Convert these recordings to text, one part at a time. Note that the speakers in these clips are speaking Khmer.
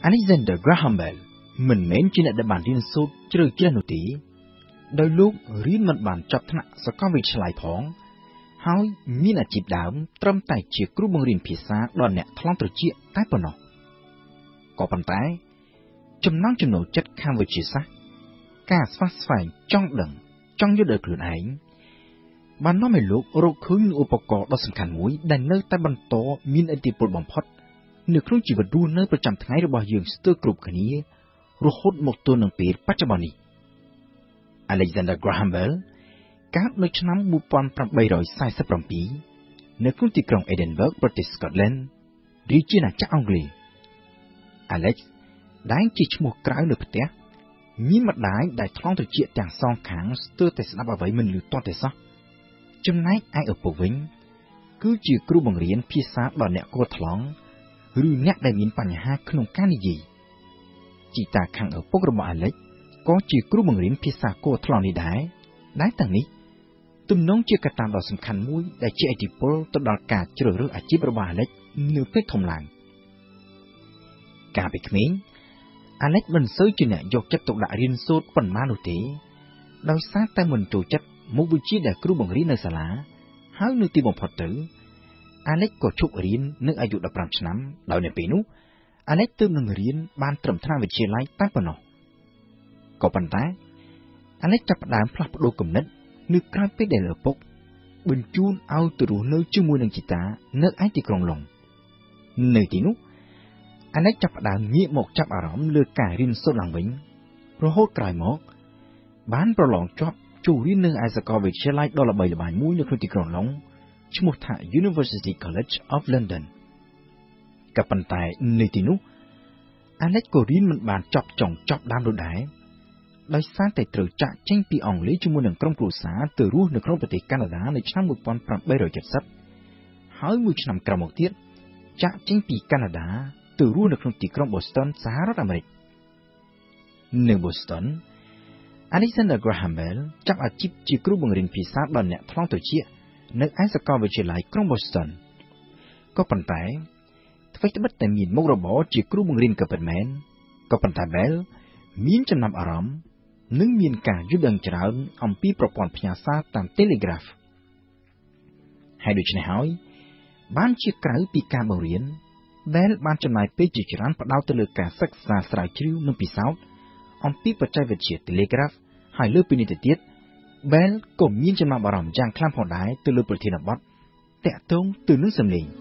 Alexander Graham Bell មិនមែនជាអ្នកដែលបានរៀនសូត្រជ្រៅជ្រះនោះទេដោយលោករៀនមិនបានចប់ថ្នាក់សាកលវិទ្យាល័យផងហើយមានអាជីពដើមត្រឹមតែជាគ្រូបង្រៀនភាសាដល់អ្នកថ្លង់ត្រចៀកតែប៉ុណ្ណោះក៏ប៉ុន្តែចំណង់ចំណូលចិត្តខាងវិទ្យាសាស្ត្រការស្វះស្វែងចង់ដឹងចង់យល់ដោយខ្លួនឯងបាននាំឲ្យលោករកឃើញនូវឧបករណ៍ដ៏សំខាន់មួយដែលនៅតែបន្តមានឥទ្ធិពលបំផុតនៅក្នុងជីវិតរស់នៅប្រចាំថ្ងៃរបស់យើងស្ទើរគ្រប់គ្នារហូតមកទល់នឹងពេលបច្ចុប្បន្ននេះ Alexander Graham Bell កើតនៅឆ្នាំ1847នៅក្នុងទីក្រុង Edinburgh ប្រទេស Scotland រាជាណាចក្រអង់គ្លេស Alex ដែលជាឈ្មោះក្រៅនៅផ្ទះមានម្ដាយដែលថ្លង់ត្រចៀកទាំងសងខាងស្ទើរតែស្ដាប់អ្វីមិនឮទាស់ទេសោះចំណែកឯឪពុកវិញគឺជាគ្រូបង្រៀនភាសាដល់អ្នកគួរថ្លង់ឬអ្នកដែលមានបញ្ហាក្នុងការនិយាយជីតាខាងឪពុករបស់ Alex ក៏ជាគ្រូបង្រៀនភាសាគួរថ្លង់នេះដែរទាំងនេះទំនងជាកត្តាដ៏សំខាន់មួយដែលជាឥទ្ធិពលទៅដល់ការជ្រើសរើសអាជីពរបស់ Alex នៅពេលធំឡើងកាលពីក្មេង Alex មិនសូវជាអ្នកយកចិត្តទុកដាក់រៀនសូត្រប៉ុន្មាននោះទេដោយសារតែមិនចូលចិត្តមុខវិជ្ជាដែលគ្រូបង្រៀននៅសាលាហើយនៅទីបំផុតទៅ Alex ក៏ឈប់រៀននៅអាយុ15ឆ្នាំដោយនៅពេលនោះ Alex ទើបនឹងរៀនបានត្រឹមថ្នាក់វិទ្យាល័យតែប៉ុណ្ណោះក៏ប៉ុន្តែ Alex ចាប់ផ្ដើមផ្លាស់ប្ដូរគំនិតនៅក្រៅពេលដែលឪពុកបញ្ជូនឲ្យទៅរស់នៅជាមួយនឹងជីតានៅឯទីក្រុងឡុងនៅទីនោះ Alex ចាប់ផ្ដើមងាកមកចាប់អារម្មណ៍លើការរៀនសូត្រឡើងវិញរហូតក្រោយមកបានប្រឡងជាប់ចូលរៀននៅឯសាកលវិទ្យាល័យដ៏ល្បីល្បាញមួយនៅក្នុងទីក្រុងឡុងឈ្មោះថា University College of London ក៏ប៉ុន្តែនៅទីនោះ Alex ក៏រៀនមិនបានចប់ចុងចប់ដើមនោះដែរដោយសារតែត្រូវចាកចេញពីអង់គ្លេសជាមួយនឹងក្រុមគ្រួសារទៅរស់នៅក្នុងប្រទេសកាណាដានៅឆ្នាំ1870ហើយមួយឆ្នាំក្រោយមកទៀតចាកចេញពីកាណាដាទៅរស់នៅក្នុងទីក្រុង Boston សហរដ្ឋអាមេរិកនៅ Boston Alexander Graham Bell ចាប់អាជីពជាគ្រូបង្រៀនភាសាដល់អ្នកថ្លង់ត្រចៀកនៅឯសាកលវិទ្យាល័យក្រុង Boston ក៏ប៉ុន្តែអ្វីត្បិតតែមានមុខរបរជាគ្រូបង្រៀនក៏ពិតមែនក៏ប៉ុន្តែ Bell មានចំណាប់អារម្មណ៍និងមានការយល់ដឹងច្រើនអំពីប្រព័ន្ធផ្ញើសារតាម Telegraph ហើយដូច្នេះហើយបានជាក្រៅពីការបង្រៀន Bell បានចំណាយពេលជាច្រើនផ្ដោតទៅលើការសិក្សាស្រាវជ្រាវនិងពិសោធន៍អំពីបច្ចេកវិទ្យា Telegraph ហើយលើពីនេះទៅទៀត Bell ក៏មានចំណាប់អារម្មណ៍យ៉ាងខ្លាំងផងដែរទៅលើប្រធានបទតាក់ទងទៅនឹងសំឡេង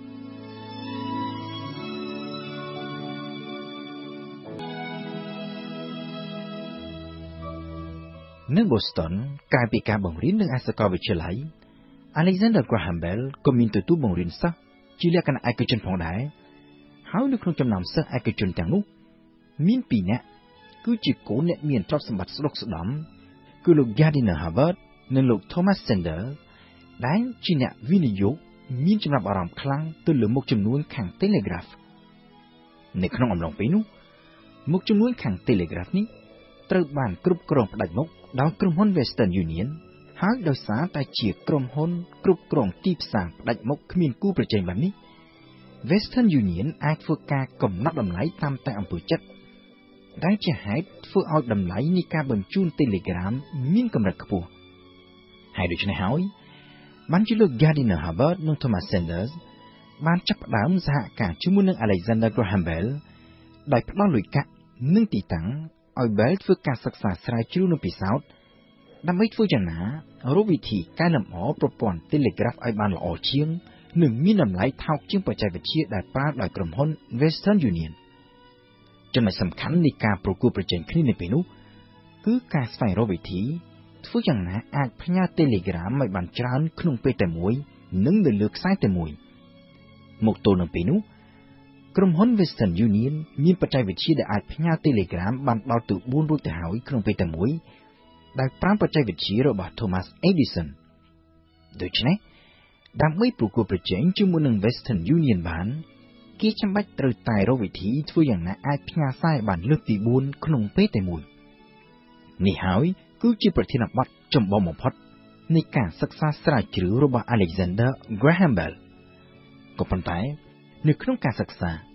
នៅ Boston ក្រៅពីការបង្រៀននៅឯសាកលវិទ្យាល័យ Alexander Graham Bell ក៏មានទទួលបង្រៀនសិស្សជាលក្ខណៈឯកជនផងដែរហើយនៅក្នុងចំណោមសិស្សឯកជនទាំងនោះមាន2នាក់គឺជាកូនអ្នកមានទ្រព្យសម្បត្តិស្ដុកស្ដំគឺលោក Gardiner Harvard និងលោក Thomas Sanders ដែលជាអ្នកវិនិយោគមានចំណាប់អារម្មណ៍ខ្លាំងទៅលើមុខចំនួនខាង Telegraph នៅក្នុងអំឡុងពេលនោះមុខចំនួនខាង Telegraph នេះត្រូវបានគ្រប់គ្រងផ្ដាច់មុខដោយក្រុមហ៊ុន Western Union ហើយដោយសារតែជាក្រុមហ៊ុនគ្រប់គ្រងទីផ្សារផ្ដាច់មុខគ្មានគូប្រជែងបែបនេះ Western Union អាចធ្វើការកំណត់តម្លៃតាមតែអំពើចិត្តដែលជាហេតុធ្វើឲ្យតម្លៃនៃការបញ្ជូន Telegram មានកម្រិតខ្ពស់ហើយដូច្នេះហើយបានជាលោក Gardiner Harvard និង Thomas Sanders បានចាប់ផ្ដើមសហការជាមួយនឹង Alexander Graham Bell ដោយផ្ដល់លុយកាក់និងទីតាំងឲ្យ Bell ធ្វើការសិក្សាស្រាវជ្រាវនិងពិសោធន៍ដើម្បីធ្វើយ៉ាងណារកវិធីកែលម្អប្រព័ន្ធ Telegraph ឲ្យបានល្អជាងនិងមានតម្លៃថោកជាងបច្ចេកវិទ្យាដែលប្រើដោយក្រុមហ៊ុន Western Union ចំណុចសំខាន់នៃការប្រកួតប្រជែងគ្នានៅពេលនោះគឺការស្វែងរកវិធីធ្វើយ៉ាងណាអាចផ្ញើ Telegram ឲ្យបានច្រើនក្នុងពេលតែមួយនិងនៅលើខ្សែតែមួយមកទល់នឹងពេលនោះក្រុមហ៊ុន Western Union មានបច្ចេកវិទ្យាដែលអាចផ្ញើ Telegram បានដល់ទៅ4រួចទៅហើយក្នុងពេលតែមួយដោយប្រើបច្ចេកវិទ្យារបស់ Thomas Edison ដូច្នេះដើម្បីប្រកួតប្រជែងជាមួយនឹង Western Union បានគេចាំបាច់ត្រូវតែរកវិធីធ្វើយ៉ាងណាអាចផ្ញើសារបានលើកទី4ក្នុងពេលតែមួយនេះហើយគឺជាប្រធានបទចម្បងបំផុតនៃការសិក្សាស្រាវជ្រាវរបស់ Alexander Graham Bell ក៏ប៉ុន្តែនៅក្នុងការសិក្សា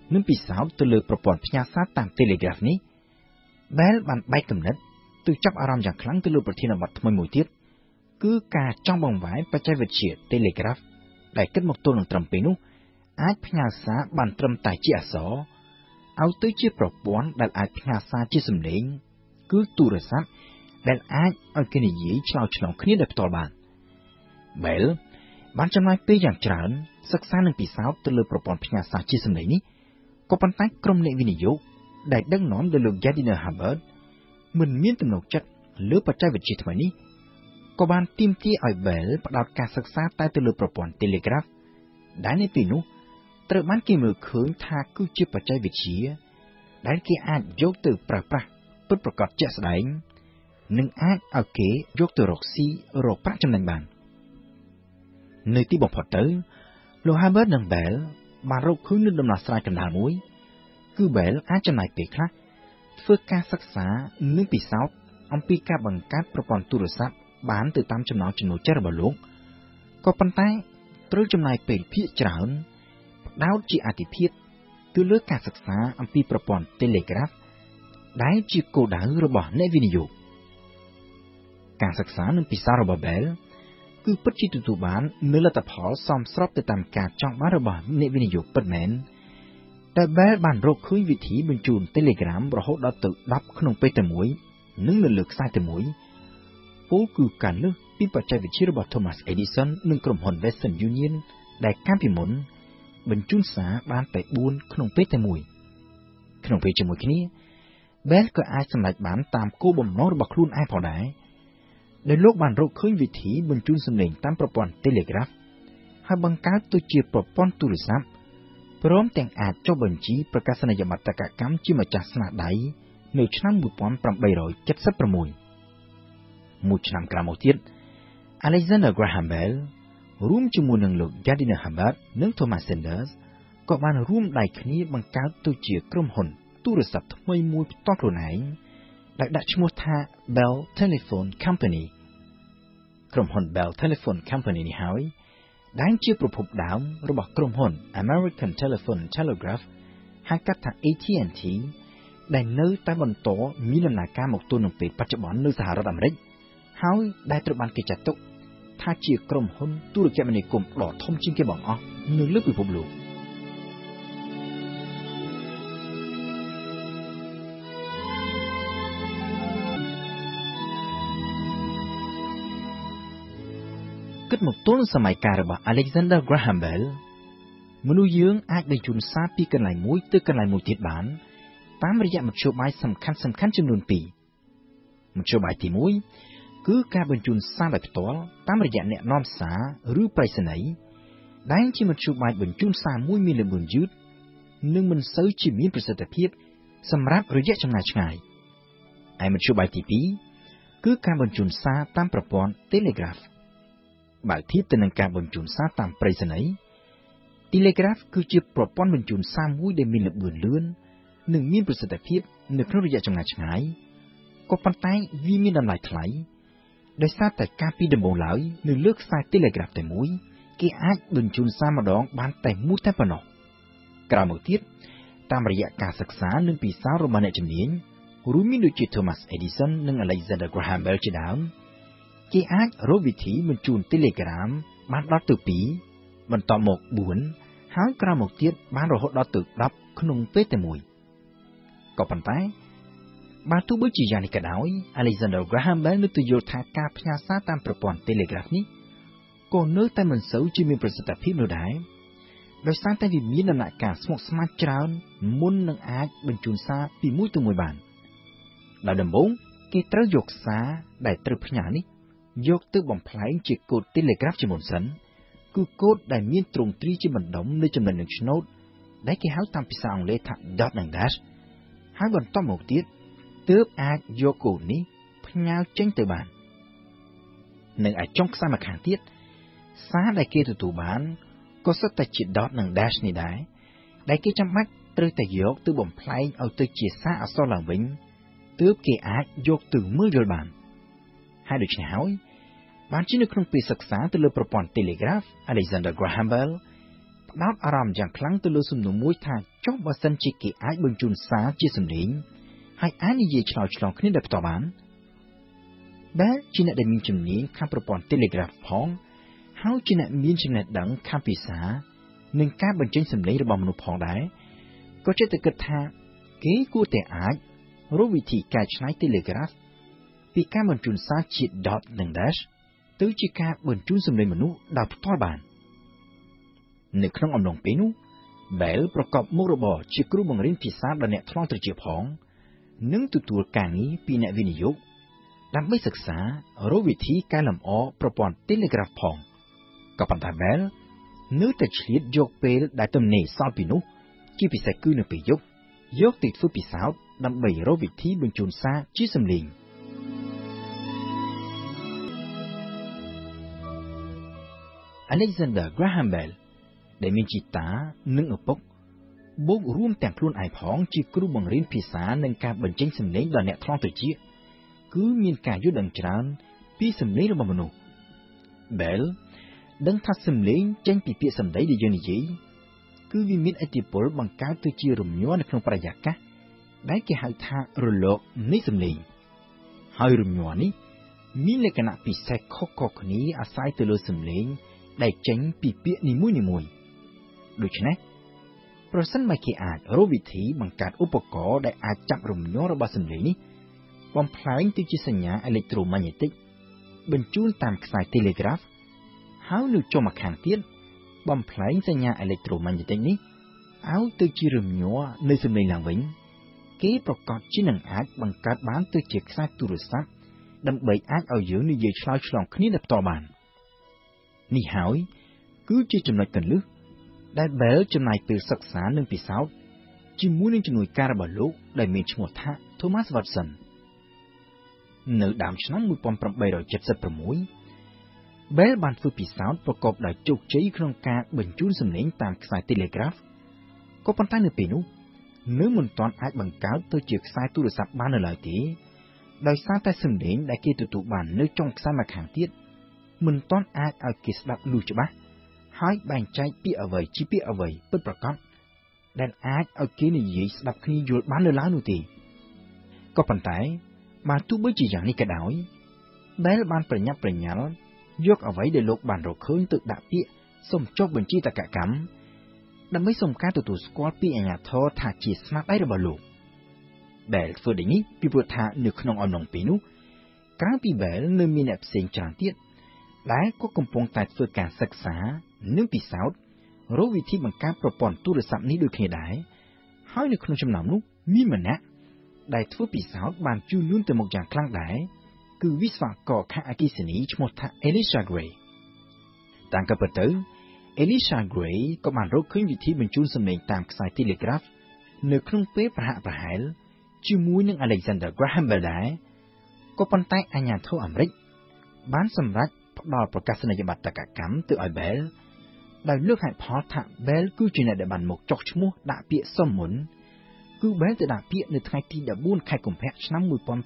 នឹងពិសោធន៍ទៅលើប្រព័ន្ធផ្ញើសារតាម Telegraph នេះ Bell បានបែកគំនិតទៅចាប់អារម្មណ៍យ៉ាងខ្លាំងទៅលើប្រធានបទថ្មីមួយទៀតគឺការចង់បង្វែរបច្ចេកវិទ្យា Telegraph ដែលគិតមកទល់នឹងត្រឹមពេលនោះអាចផ្ញើសារបានត្រឹមតែជាអក្សរឲ្យទៅជាប្រព័ន្ធដែលអាចផ្ញើសារជាសំឡេងគឺទូរស័ព្ទដែលអាចឲ្យគេនិយាយឆ្លើយឆ្លងគ្នាដោយផ្ទាល់បាន Bell បានចំណាយពេលយ៉ាងច្រើនសិក្សានិងពិសោធន៍ទៅលើប្រព័ន្ធផ្ញើសារជាសំឡេងនេះក៏ប៉ុន្តែក្រុមអ្នកវិនិយោគដែលដឹកនាំដោយលោក Gardiner Hubbard មិនមានទំនុកចិត្តលើបច្ចេកវិទ្យាថ្មីនេះក៏បានទាមទារឲ្យ Bell ផ្ដោតការសិក្សាតែទៅលើប្រព័ន្ធ Telegraph ដែលនៅពេលនោះត្រូវបានគេមើលឃើញថាគឺជាបច្ចេកវិទ្យាដែលគេអាចយកទៅប្រើប្រាស់ពិតប្រាកដជាក់ស្ដែងនិងអាចឲ្យគេយកទៅរកស៊ីរកប្រាក់ចំណេញបាននៅទីបំផុតទៅលោក Hubbard និង Bell បានរកឃើញនូវដំណោះស្រាយកណ្ដាលមួយគឺ Bell អាចចំណាយពេលខ្លះធ្វើការសិក្សានិងពិសោធន៍អំពីការបង្កើតប្រព័ន្ធទូរស័ព្ទបានទៅតាមចំណង់ចំណូលចិត្តរបស់លោកក៏ប៉ុន្តែត្រូវចំណាយពេលភាគច្រើនផ្ដោតជាអាទិភាពទៅលើការសិក្សាអំពីប្រព័ន្ធ Telegraph ដែលជាគោលដៅរបស់អ្នកវិនិយោគការសិក្សានិងពិសោធន៍របស់ Bell គឺពិតជាទទួលបាននូវលទ្ធផលសមស្របទៅតាមការចង់បានរបស់អ្នកវិនិយោគពិតមែនតែ Bell បានរកឃើញវិធីបញ្ជូន Telegram រហូតដល់ទៅ10ក្នុងពេលតែមួយនិងនៅលើខ្សែតែមួយពោលគឺការលើសពីបច្ចេកវិទ្យារបស់ Thomas Edison និងក្រុមហ៊ុន Western Union ដែលកាលពីមុនបញ្ជូនសារបានតែ4ក្នុងពេលតែមួយក្នុងពេលជាមួយគ្នា Bell ក៏អាចសម្រេចបានតាមគោលបំណងរបស់ខ្លួនឯងផងដែរដោយលោកបានរកឃើញវិធីបញ្ជូនសំឡេងតាមប្រព័ន្ធ Telegraph ហើយបង្កើតទៅជាប្រព័ន្ធទូរស័ព្ទព្រមទាំងអាចចុះបញ្ជីប្រកាសនីយបត្រកម្មជាម្ចាស់ស្នាដៃនៅឆ្នាំ1876មួយឆ្នាំក្រោយមកទៀត Alexander Graham Bell រួមជាមួយនឹងលោក Gardiner Hubbard និង Thomas Sanders ក៏បានរួមដៃគ្នាបង្កើតទៅជាក្រុមហ៊ុនទូរស័ព្ទថ្មីមួយផ្ទាល់ខ្លួនឯងដែលដាក់ឈ្មោះថា Bell Telephone Company ក្រុមហ៊ុន Bell Telephone Company នេះហើយដែលជាប្រភពដើមរបស់ក្រុមហ៊ុន American Telephone and Telegraph ហៅកាត់ថា AT&T ដែលនៅតែបន្តមានដំណើរការមកទល់នឹងពេលបច្ចុប្បន្ននៅសហរដ្ឋអាមេរិកហើយដែលត្រូវបានគេចាត់ទុកថាជាក្រុមហ៊ុនទូរគមនាគមន៍ដ៏ធំជាងគេបង្អស់នៅលើពិភពលោកគិតមកទល់នឹងសម័យកាលរបស់ Alexander Graham Bell មនុស្សយើងអាចបញ្ជូនសារពីកន្លែងមួយទៅកន្លែងមួយទៀតបានតាមរយៈមធ្យោបាយសំខាន់ៗចំនួន2មធ្យោបាយទី1គឺការបញ្ជូនសារដោយផ្ទាល់តាមរយៈអ្នកនាំសារឬប្រៃសណីយ៍ដែលជាមធ្យោបាយបញ្ជូនសារមួយមានល្បឿនយឺតនិងមិនសូវជាមានប្រសិទ្ធភាពសម្រាប់រយៈចម្ងាយឆ្ងាយហើយមធ្យោបាយទី2គឺការបញ្ជូនសារតាមប្រព័ន្ធ Telegraph បើធៀបទៅនឹងការបញ្ជូនសារតាមប្រៃសណីយ៍ Telegraph គឺជាប្រព័ន្ធបញ្ជូនសារមួយដែលមានល្បឿនលឿននិងមានប្រសិទ្ធភាពនៅក្នុងរយៈចម្ងាយឆ្ងាយក៏ប៉ុន្តែវាមានតម្លៃថ្លៃដោយសារតែការពីដំបូងឡើយនៅលើខ្សែ Telegraph តែមួយគេអាចបញ្ជូនសារម្ដងបានតែមួយតែប៉ុណ្ណោះក្រោយមកទៀតតាមរយៈការសិក្សានិងពិសោធន៍របស់អ្នកជំនាញរួមមានដូចជា Thomas Edison និង Alexander Graham Bell ជាដើមគេអាចរកវិធីបញ្ជូន Telegram បានដល់ទៅ2បន្តមក4ហើយក្រោយមកទៀតបានរហូតដល់ទៅ10ក្នុងពេលតែមួយក៏ប៉ុន្តែបើទោះបីជាយ៉ាងនេះក៏ដោយ Alexander Graham Bell នៅតែយល់ថាការផ្ញើសារតាមប្រព័ន្ធ Telegraph នេះក៏នៅតែមិនសូវជាមានប្រសិទ្ធភាពនោះដែរដោយសារតែវាមានដំណាក់កាលស្មុគស្មាញច្រើនមុននឹងអាចបញ្ជូនសារពីមួយទៅមួយបានដោយដំបូងគេត្រូវយកសារដែលត្រូវផ្ញើនេះយកទៅបំប្លែងជាកូដ Telegraph ជាមុនសិនគឺកូដដែលមានទ្រង់ទ្រីជាបណ្ដុំនៃចំណុចនិងឆ្នូតដែលគេហៅតាមភាសាអង់គ្លេសថា dot និង dash ហើយបន្តមកទៀតទើបអាចយកកូដនេះផ្ញើចេញទៅបាននិងឯចុងខ្សែម្ខាងទៀតសារដែលគេទទួលបានក៏សុទ្ធតែជា dot និង dash នេះដែរដែលគេចាំបាច់ត្រូវតែយកទៅបំប្លែងឲ្យទៅជាសារអក្សរឡើងវិញទើបគេអាចយកទៅមើលយល់បានហើយដូច្នេះហើយបានជានៅក្នុងពេលសិក្សាទៅលើប្រព័ន្ធ Telegraph Alexander Graham Bell ផ្ដោតអារម្មណ៍យ៉ាងខ្លាំងទៅលើសំណួរមួយថាចុះបើសិនជាគេអាចបញ្ជូនសារជាសំឡេងហើយអាចនិយាយឆ្លើយឆ្លងគ្នាដោយផ្ទាល់បានដែលជាអ្នកដែលមានជំនាញខាងប្រព័ន្ធ Telegraph ផងហើយជាអ្នកមានចំណេះដឹងខាងភាសានិងការបញ្ចេញសំឡេងរបស់មនុស្សផងដែរក៏ចិត្តតែគិតថាគេគួរតែអាចរកវិធីកែច្នៃ Telegraph ពីការបញ្ជូនសារជា dot និង dash ទៅជាការបញ្ជូនសំឡេងមនុស្សដោយផ្ទាល់បាននៅក្នុងអំឡុងពេលនោះ Bell ប្រកបមុខរបរជាគ្រូបង្រៀនភាសាដល់អ្នកថ្លង់ត្រចៀកផងនិងទទួលការងារពីអ្នកវិនិយោគដើម្បីសិក្សារកវិធីកែលម្អប្រព័ន្ធ Telegraph ផងក៏ប៉ុន្តែ Bell នៅតែឆ្លៀតយកពេលដែលទំនេរសល់ពីនោះជាពិសេសគឺនៅពេលយប់យកទៅធ្វើពិសោធន៍ដើម្បីរកវិធីបញ្ជូនសារជាសំឡេង Alexander Graham Bell ដែលមានជីតានិងឪពុកបូករួមទាំងខ្លួនឯងផងជាគ្រូបង្រៀនភាសានិងការបញ្ចេញសំឡេងដល់អ្នកថ្លង់ត្រចៀកគឺមានការយល់ដឹងច្រើនពីសំឡេងរបស់មនុស្ស Bell ដឹងថាសំឡេងចេញពីពាក្យសម្ដីដែលយើងនិយាយគឺវាមានឥទ្ធិពលបង្កើតទៅជារំញ័រនៅក្នុងបរិយាកាសដែលគេហៅថារលកនៃសំឡេងហើយរំញ័រនេះមានលក្ខណៈពិសេសខុសៗគ្នាអាស្រ័យទៅលើសំឡេងដែលចេញពីពាក្យនីមួយៗដូច្នេះប្រសិនបើគេអាចរកវិធីបង្កើតឧបករណ៍ដែលអាចចាប់រំញ័ររបស់សំឡេងនេះបំផ្លែងទៅជាសញ្ញាអេឡិចត្រូម៉ាញ៉េទិកបញ្ជូនតាមខ្សែ Telegraph ហើយនៅចុងម្ខាងទៀតបំផ្លែងសញ្ញាអេឡិចត្រូម៉ាញ៉េទិកនេះឲ្យទៅជារំញ័រនៃសំឡេងឡើងវិញគេប្រកាសជានឹងអាចបង្កើតបានទៅជាខ្សែទូរស័ព្ទដើម្បីអាចឲ្យយើងនិយាយឆ្លើយឆ្លងគ្នាដោយផ្ទាល់បាននេះហើយគឺជាចំណុចគន្លឹះដែល Bell ចំណាយពេលសិក្សានិងពិសោធន៍ជាមួយនឹងជំនួយការរបស់លោកដែលមានឈ្មោះថា Thomas Watson នៅដើមឆ្នាំ1876 Bell បានធ្វើពិសោធន៍ប្រកបដោយជោគជ័យក្នុងការបញ្ជូនសំឡេងតាមខ្សែ Telegraph ក៏ប៉ុន្តែនៅពេលនោះនៅមិនទាន់អាចបង្កើតទៅជាខ្សែទូរស័ព្ទបាននៅឡើយទេដោយសារតែសំឡេងដែលគេទទួលបាននៅចុងខ្សែម្ខាងទៀតមិនទាន់អាចឲ្យគេស្ដាប់លឺច្បាស់ហើយបែងចែកពាក្យអ្វីជាពាក្យអ្វីពិតប្រាកដដែលអាចឲ្យគេនិយាយស្ដាប់គ្នាយល់បាននៅឡើយនោះទេក៏ប៉ុន្តែបើទោះបីជាយ៉ាងនេះក៏ដោយ Bell បានប្រញាប់ប្រញាល់យកអ្វីដែលលោកបានរកឃើញទៅដាក់ពាក្យសុំចុះបញ្ជីតកកម្មដើម្បីសុំការទទួលស្គាល់ពីអាជ្ញាធរថាជាស្នាដៃរបស់លោក Bell ធ្វើដូចនេះពីព្រោះថានៅក្នុងអំឡុងពេលនោះក្រៅពី Bell នៅមានអ្នកផ្សេងច្រើនទៀតដែលក៏កំពុងតែធ្វើការសិក្សានិងពិសោធន៍រកវិធីបង្កើតប្រព័ន្ធទូរស័ព្ទនេះដូចគ្នាដែរហើយនៅក្នុងចំណោមនោះមានម្នាក់ដែលធ្វើពិសោធន៍បានជឿនលឿនទៅមុខយ៉ាងខ្លាំងដែរគឺវិស្វករខាងអគ្គិសនីឈ្មោះថា Elisha Gray តាមក៏ពិតទៅ Elisha Gray ក៏បានរកឃើញវិធីបញ្ជូនសំឡេងតាមខ្សែ Telegraph នៅក្នុងពេលប្រហាក់ប្រហែលជាមួយនឹង Alexander Graham Bell ដែរក៏ប៉ុន្តែអាជ្ញាធរអាមេរិកបានសម្រេចផ្ដល់ប្រកាសនីយបត្រតកកម្មទៅឲ្យ Bell ដោយលើកហេតុផលថា Bell គឺជាអ្នកដែលបានមកចុះឈ្មោះដាក់ពាក្យសុំមុនគឺ Bell ទៅដាក់ពាក្យនៅថ្ងៃទី14ខែកុម្ភៈឆ្នាំ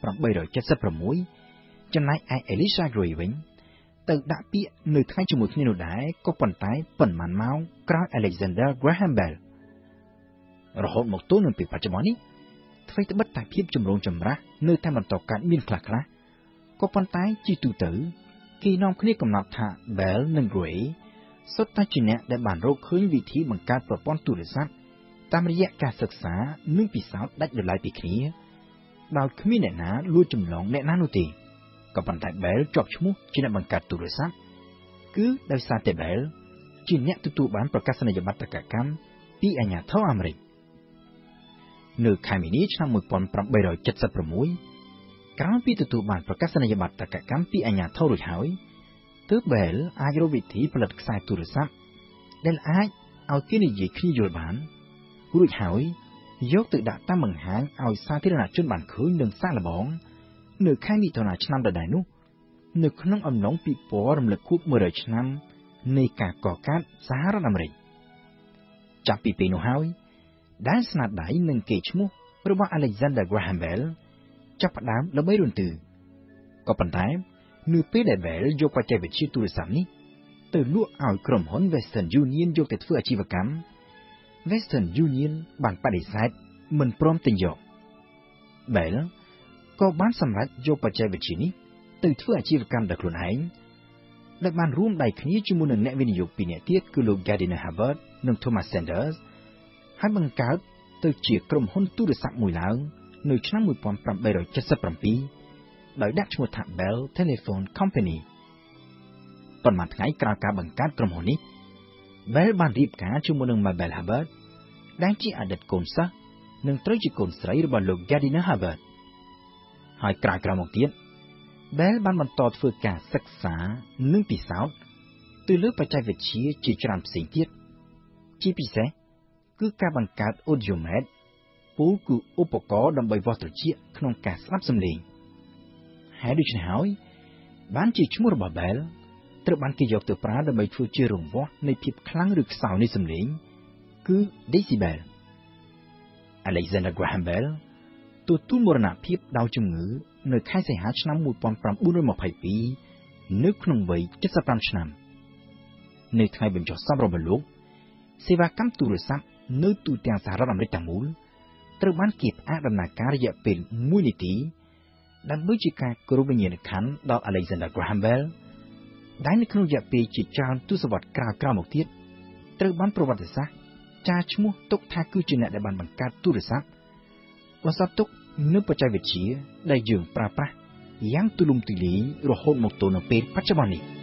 1876ចំណែកឯ Elisha Gray វិញទៅដាក់ពាក្យនៅថ្ងៃជាមួយគ្នានោះដែរក៏ប៉ុន្តែប៉ុន្មានម៉ោងក្រោយ Alexander Graham Bell រហូតមកទល់នឹងពេលបច្ចុប្បន្ននេះអ្វីត្បិតតែភាពចម្រូងចម្រាសនៅតែបន្តកើតមានខ្លះៗក៏ប៉ុន្តែជាទូទៅគេនាំគ្នាកំណត់ថា Bell និង Gray សុទ្ធតែជាអ្នកដែលបានរកឃើញវិធីបង្កើតប្រព័ន្ធទូរស័ព្ទតាមរយៈការសិក្សានិងពិសោធន៍ដាច់ដោយឡែកពីគ្នាដោយគ្មានអ្នកណាលួចចម្លងអ្នកណានោះទេក៏ប៉ុន្តែ Bell ជាប់ឈ្មោះជាអ្នកបង្កើតទូរស័ព្ទគឺដោយសារតែ Bell ជាអ្នកទទួលបានប្រកាសនីយបត្រតកកម្មពីអាជ្ញាធរអាមេរិកនៅខែមីនាឆ្នាំ1876ក្រោយពីទទួលបានប្រកាសនីយបត្រតកកម្មពីអាជ្ញាធររួចហើយទើប Bell អាចរកវិធីផលិតខ្សែទូរស័ព្ទដែលអាចឲ្យគេនិយាយគ្នាយល់បានរួចហើយយកទៅដាក់តាមបង្ហាញឲ្យសាធារណជនបានឃើញនិងសាកល្បងនៅខែមិថុនាឆ្នាំដដែលនោះនៅក្នុងអំឡុងពិព័រណ៍រំលឹកខួប100ឆ្នាំនៃការកកើតសហរដ្ឋអាមេរិកចាប់ពីពេលនោះហើយដែលស្នាដៃនិងកេរ្តិ៍ឈ្មោះរបស់ Alexander Graham Bell ចាប់ផ្ដើមល្បីរន្ទឺក៏ប៉ុន្តែនៅពេលដែល Bell យកបច្ចេកវិទ្យាទូរស័ព្ទនេះទៅលក់ឲ្យក្រុមហ៊ុន Western Union យកទៅធ្វើអាជីវកម្ម Western Union បានបដិសេធមិនព្រមទិញយក Bell ក៏បានសម្រេចយកបច្ចេកវិទ្យានេះទៅធ្វើអាជីវកម្មដោយខ្លួនឯងដែលបានរួមដៃគ្នាជាមួយនឹងអ្នកវិនិយោគពីរនាក់ទៀតគឺលោក Gardiner Hubbard និង Thomas Sanders ហើយបង្កើតទៅជាក្រុមហ៊ុនទូរស័ព្ទមួយឡើងនៅឆ្នាំ 1877 ដោយដាក់ឈ្មោះថា Bell Telephone Company ប៉ុន្មានថ្ងៃក្រោយការបង្កើតក្រុមហ៊ុននេះ Bell បានរៀបការជាមួយនឹង Mabel Hubbard ដែលជាអតីតកូនសិស្សនិងត្រូវជាកូនស្រីរបស់លោក Gardiner Hubbard ហើយក្រោយមកទៀត Bell បានបន្តធ្វើការសិក្សានិងពិសោធន៍ទៅលើបច្ចេកវិទ្យាជាច្រើនផ្សេងទៀតជាពិសេសគឺការបង្កើត Audiomet ពោលគឺឧបករណ៍ដើម្បីវាស់ត្រចៀកក្នុងការស្ដាប់សំឡេងហើយដូច្នេះហើយបានជាឈ្មោះរបស់ Bell ត្រូវបានគេយកទៅប្រើដើម្បីធ្វើជារង្វាស់នៃភាពខ្លាំងឬខ្សោយនៃសំឡេងគឺ Decibel Alexander Graham Bell ទទួលមរណភាពដោយជំងឺនៅខែសីហាឆ្នាំ 1922 នៅក្នុងវ័យ 75 ឆ្នាំនៅថ្ងៃបញ្ចុះសពរបស់លោកសេវាកម្មទូរស័ព្ទនៅទូទាំងសហរដ្ឋអាមេរិកទាំងមូលត្រូវបានគេផ្អាកដំណើរការរយៈពេល1នាទីដើម្បីជាការគោរពវិញ្ញាណក្ខន្ធដល់ Alexander Graham Bell ដែលនៅក្នុងរយៈពេលជាច្រើនទសវត្សរ៍ក្រោយមកទៀតត្រូវបានប្រវត្តិសាស្ត្រចារឈ្មោះទុកថាគឺជាអ្នកដែលបានបង្កើតទូរស័ព្ទបន្សល់ទុកនូវបច្ចេកវិទ្យាដែលយើងប្រើប្រាស់យ៉ាងទូលំទូលាយរហូតមកទល់នឹងពេលបច្ចុប្បន្ននេះ